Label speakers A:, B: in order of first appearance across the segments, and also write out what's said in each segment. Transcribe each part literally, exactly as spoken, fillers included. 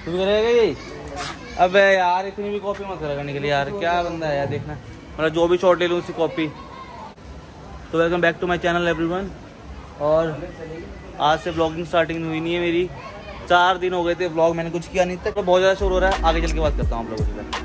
A: तू करेगा यही? अबे यार इतनी भी कॉपी मत करा करने के लिए यार, क्या बंदा है यार, देखना मतलब जो भी शॉट ले लूँ उसकी कॉपी। तो welcome back to my channel everyone. और आज से ब्लॉगिंग स्टार्टिंग हुई नहीं है मेरी, चार दिन हो गए थे ब्लॉग मैंने कुछ किया नहीं था, तो बहुत ज़्यादा शोर हो रहा है। आगे चल के बात करता हूँ आप लोगों से।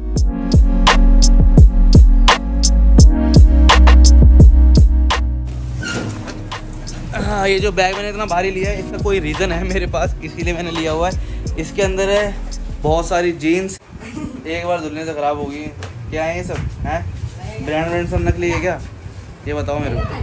A: हाँ, ये जो बैग मैंने इतना भारी लिया है इसका कोई रीज़न है मेरे पास, इसीलिए मैंने लिया हुआ है। इसके अंदर है बहुत सारी जीन्स, एक बार धुलने से ख़राब होगी। क्या है ये सब हैं? ब्रांड ब्रांड सब नकली है क्या? ये बताओ मेरे को।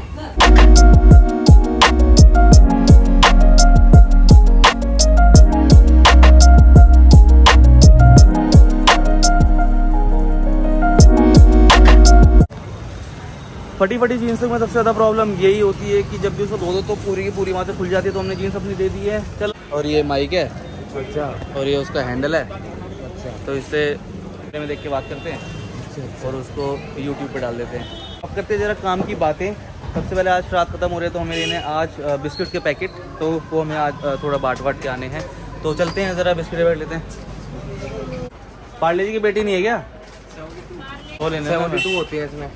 A: फटी फटी जीन्स में सबसे ज़्यादा प्रॉब्लम यही होती है कि जब भी उसको धो दो तो पूरी की पूरी वहाँ से खुल जाती है। तो हमने जीन्स अपनी दे दी है। चलो, और ये माइक है, अच्छा, और ये उसका हैंडल है, अच्छा। तो इससे में देख के बात करते हैं, अच्छा, और उसको यूट्यूब पे डाल देते हैं। अब करते हैं ज़रा काम की बातें। सबसे पहले आज रात ख़त्म हो रही है तो हमें लेने आज बिस्किट के पैकेट, तो वो हमें आज थोड़ा बाट बाट के आने हैं। तो चलते हैं ज़रा बिस्किट बैठ लेते हैं। पार्ले जी की बेटी नहीं है क्या? वो लेने सेवेंटी टू होती है इसमें।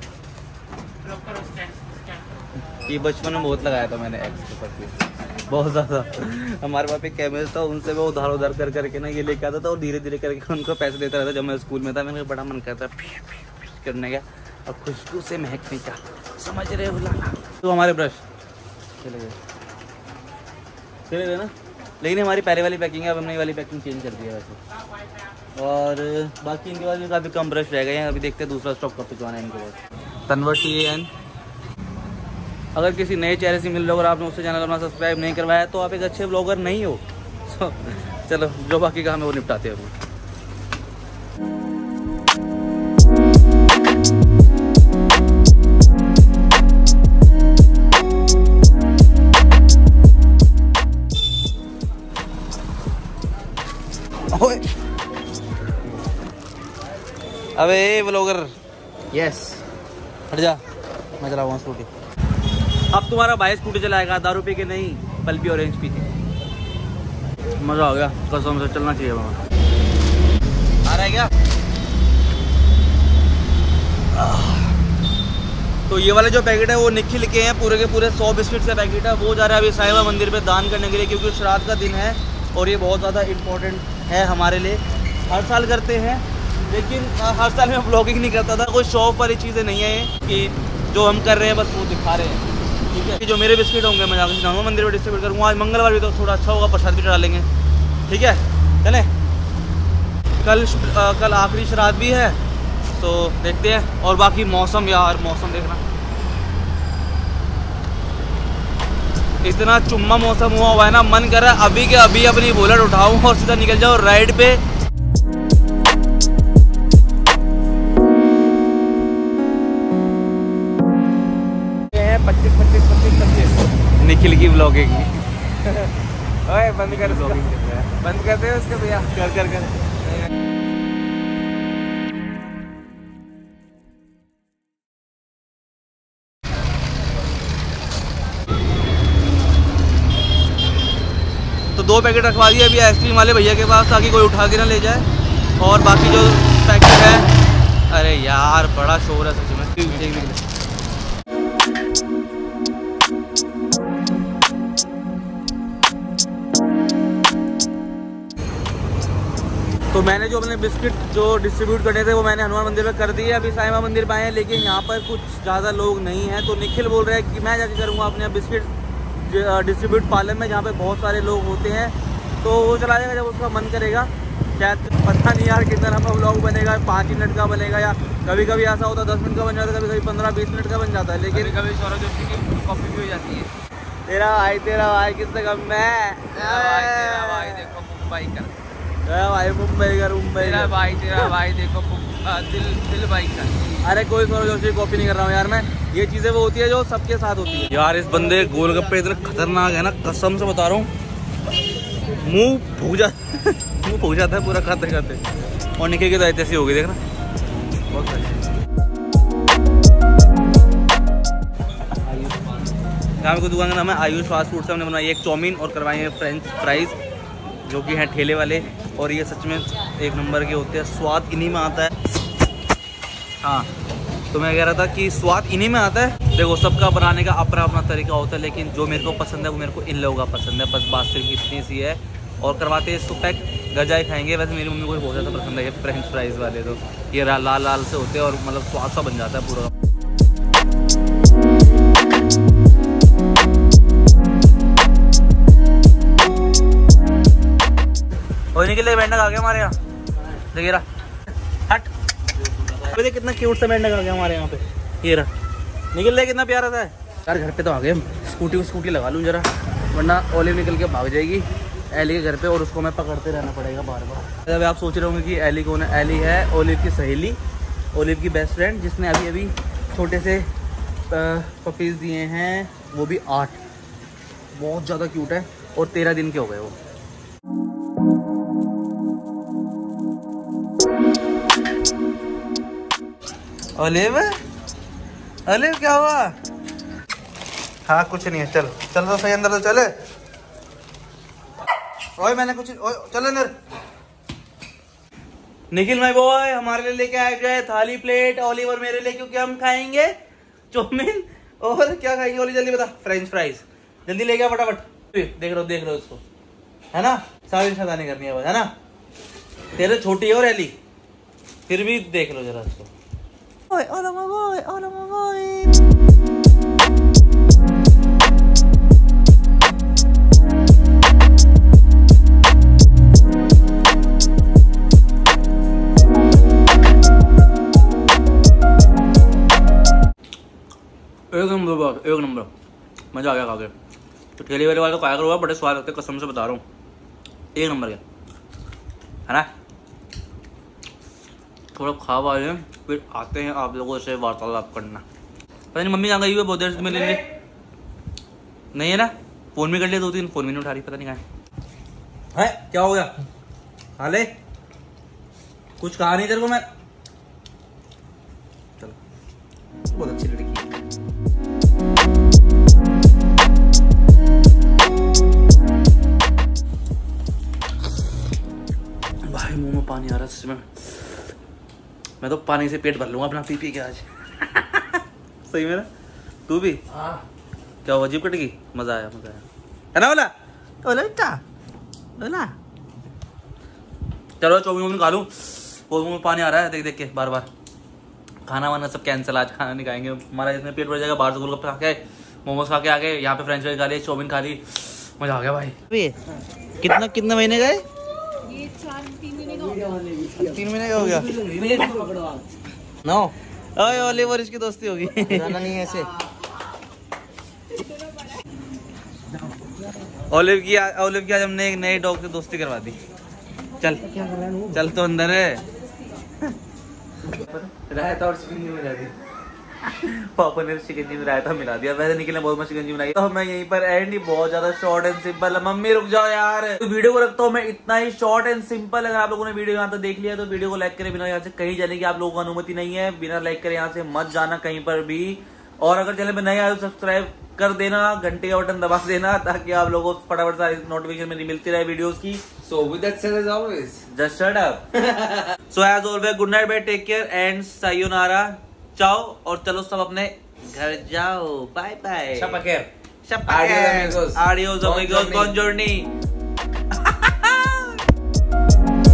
A: ये बचपन में बहुत लगाया था मैंने एक्स के ऊपर, बहुत ज़्यादा। हमारे पास एक कैमरे था, उनसे मैं उधार उधार कर करके ना ये लेके आता था और धीरे धीरे करके उनको पैसे देता रहता। जब मैं स्कूल में था मैंने बड़ा मन करता करने का और खुशबू से महकने का, समझ रहे हो लाला। तो हमारे ब्रश चले गए चले गए ना, लेकिन हमारी पहले वाली पैकिंग है, अब हमने वाली पैकिंग चेंज कर दी है वैसे। और बाकी इनके पास भी काफ़ी कम ब्रश रह गए हैं, अभी देखते हैं दूसरा स्टॉक कब तक आना है इनके पास। तनवर टी एन, अगर किसी नए चेहरे से मिल रहे हो और आपने उससे चैनल अपना सब्सक्राइब नहीं करवाया तो आप एक अच्छे ब्लॉगर नहीं हो। so, चलो जो बाकी काम है वो निपटाते हैं। ओए अबे ब्लॉगर, यस हट जा, मैं चला हुआ स्कूटी। अब तुम्हारा भाई स्कूटी चलाएगा, दारू पी के नहीं, पल्पी ऑरेंज पी के। मजा आ गया कसम से, चलना चाहिए वहाँ। आ रहा है क्या? तो ये वाले जो पैकेट है वो निखिल के हैं, पूरे के पूरे सौ बिस्किट का पैकेट है। वो जा रहा है अभी साईं बाबा मंदिर पे दान करने के लिए, क्योंकि श्राद्ध का दिन है और ये बहुत ज़्यादा इम्पोर्टेंट है हमारे लिए। हर साल करते हैं, लेकिन हर साल मैं ब्लॉगिंग नहीं करता था। कोई शौक वाली चीज़ें नहीं है कि जो हम कर रहे हैं बस वो दिखा रहे हैं, ठीक है। जो मेरे बिस्किट होंगे मैं जाकर जाऊँगा मंदिर में डिस्ट्रीब्यूट करूँगा। आज मंगलवार भी तो थोड़ा अच्छा होगा, प्रसाद भी चढ़ा लेंगे, ठीक है। चले, कल आ, कल आखिरी श्राद्ध भी है तो देखते हैं। और बाकी मौसम, यार मौसम देखना, इतना चुम्मा मौसम हुआ हुआ है ना, मन कर रहा है अभी के अभी अपनी बुलेट उठाऊँ और सीधा निकल जाओ राइड पे। पच्चीस पच्चीस पच्चीस पच्चीस निखिल की ब्लॉगिंग। ओए बंद कर, ब्लॉगिंग बंद कर दे उसके भैया, कर कर कर। तो दो पैकेट रखवा दिए अभी आइसक्रीम वाले भैया के पास, ताकि कोई उठा के ना ले जाए। और बाकी जो पैकेट है, अरे यार बड़ा शोर है सच में। तो मैंने जो अपने बिस्किट जो डिस्ट्रीब्यूट करने थे वो मैंने हनुमान मंदिर पे कर दिए। अभी साईं बाबा मंदिर पे आए हैं, लेकिन यहाँ पर कुछ ज़्यादा लोग नहीं हैं। तो निखिल बोल रहा है कि मैं जाके करूँगा अपने बिस्किट डिस्ट्रीब्यूट पार्लर में, जहाँ पे बहुत सारे लोग होते हैं। तो वो चला जाएगा जब उसका मन करेगा। शायद पता नहीं यार कितना लंबा व्लॉग बनेगा, पाँच मिनट का बनेगा या कभी कभी ऐसा होता है दस मिनट का बन जाता है, कभी कभी पंद्रह बीस मिनट का बन जाता है। लेकिन कभी सौरभ जोशी की कॉपी भी हो जाती है। तेरा भाई तेरा भाई किससे कम है? तेरा भाई देखो मुंबई का, तेरा भाई मुंबई का, मुंबई तेरा भाई तेरा भाई देखो दिल दिल भाई का। अरे कोई सौरभ जोशी कॉपी नहीं कर रहा हूँ यार मैं, ये चीज़ें वो होती है जो सबके साथ होती है। यार इस बंदे गोलगप्पे इतने खतरनाक है ना, कसम से बता रहा हूँ, मुंह फूक जा मुंह फूक जाता है पूरा खाते खाते। और निकल के तो ऐसी हो गई, देखना बहुत सारी। यहाँ पे कोई दुकान का नाम है आयुष फास्ट फूड से हमने बनाई एक चाउमीन और करवाई है फ्रेंच फ्राइज। जो कि हैं ठेले वाले, और ये सच में एक नंबर के होते हैं, स्वाद इन्हीं में आता है। हाँ तो मैं कह रहा था कि स्वाद इन्हीं में आता है। देखो सबका बनाने का अपना अपना तरीका होता है, लेकिन जो मेरे को पसंद है वो मेरे को इन लोगों का पसंद है। बस बात सिर्फ इतनी सी है। और करवाते हैं इसको पैक, घर जाए खाएंगे। वैसे मेरी मम्मी को भी बहुत ज़्यादा पसंद है ये फ्रेंच फ्राइज़ वाले, तो ये लाल लाल से होते हैं और मतलब स्वाद सा बन जाता है पूरा। और निकले मेंढक आ गया हमारे यहाँ, देखिए रहा, हट देखिए कितना क्यूट सा मेंढक आ गया हमारे यहाँ पे। ये रहा, निकल रहा कितना प्यारा सा है यार। घर पे तो आ गए हम, स्कूटी स्कूटी लगा लूँ जरा, वरना ओलिव निकल के भाग जाएगी एली के घर पे, और उसको मैं पकड़ते रहना पड़ेगा बार बार। अब आप सोच रहे होंगे कि एली कौन है? एली है ओलिव की सहेली, ओलिव की बेस्ट फ्रेंड, जिसने अभी अभी छोटे से पपीज़ दिए हैं, वो भी आठ। बहुत ज़्यादा क्यूट है और तेरह दिन के हो गए वो। ओलिव, ओलिव क्या हुआ? हाँ कुछ नहीं है, चल चल तो सही, अंदर तो चले। ओए मैंने कुछ, चल अंदर। निखिल माय बॉय हमारे लिए लेके आए गए थाली प्लेट, ओलिव और मेरे लिए, क्योंकि हम खाएंगे चाउमीन। और क्या खाएंगे ओलिव? जल्दी बता। फ्रेंच फ्राइज, जल्दी ले गया फटाफट। देख रहे हो देख रहे हो उसको, है ना? सारी शैतानी करनी है, है ना? तेरे छोटी है और एली, फिर भी देख लो जरा उसको। ओए ओला माय, ओला माय। एक नंबर बात, एक नंबर, मजा आ गया खा के। तो ठेले वाले वाले को खाया करो, बड़े स्वाद लगते, कसम से बता रहा हूँ, एक नंबर का, है ना? थोड़ा खा पा रहे हैं, फिर आते हैं आप लोगों से वार्तालाप करना। पता नहीं मम्मी कहाँ गई हुई है, बहुत देर से मिलने लिए नहीं है ना? फोन भी कर लिया दो तीन, फोन भी नहीं उठा रही, पता नहीं कहाँ है। क्या हो गया? हाले कुछ कहा नहीं तेरे को मैं? चलो, बहुत अच्छी लड़की है। भाई मुंह में पानी आ रहा है सच में। मैं तो पानी से पेट भर लूंगा अपना पी पी के आज। सही में ना? तू भी? हाँ। क्या हुआ, जीप कटेगी? मजा आया, मजा आया, है ना? बोला बोला बेटा, बोला। चलो चौबीस मिनट खा लूँ, वो मुंह में पानी आ रहा है देख देख के बार बार। खाना वाना सब कैंसिल, आज खाना नहीं खाएंगे हमारा, इसमें पेट भर जाएगा। बाहर से गोलगप्पे खा के, मोमोज खा के आ गए, यहाँ पे फ्रेंच फ्राइज खा ली, चाउमीन खा ली, मजा आ गया भाई। कितना कितने महीने का है ये? चार तीन महीने का हो गया। तीन महीने का हो गया। नो ओए ओलिवर, इसकी दोस्ती होगी। नहीं ऐसे ओलिव की ओलिव की आज हमने एक नए डॉग से दोस्ती करवा दी। चल चल तो अंदर है। रायता और शिकंजी मिला दी पापा ने, शिकंजी में रायता मिला दिया। वैसे निकलने बहुत मस्त शिकंजी बनाई। तो मैं यहीं पर एंड ही, बहुत ज्यादा शॉर्ट एंड सिंपल है। मम्मी रुक जाओ यार, तो वीडियो को रखता हूँ मैं इतना ही शॉर्ट एंड सिंपल। अगर आप लोगों ने वीडियो यहाँ तक देख लिया तो वीडियो को लाइक करे बिना यहाँ से कहीं जाने की आप लोगों को अनुमति नहीं है। बिना लाइक करे यहाँ से मत जाना कहीं पर भी। और अगर चैनल पे नए आए तो सब्सक्राइब कर देना, घंटे का बटन दबा देना, ताकि आप लोगों को फटाफट सारी नोटिफिकेशन मेरी मिलती रहे वीडियोस की।
B: So with that said, as always,
A: just shut up. So as always, good night, bye, take care and sayonara. Ciao और चलो सब अपने घर जाओ, bye bye.
B: Shapaker.
A: Shapaker.
B: Adios amigos.
A: Adios amigos. Bon journey.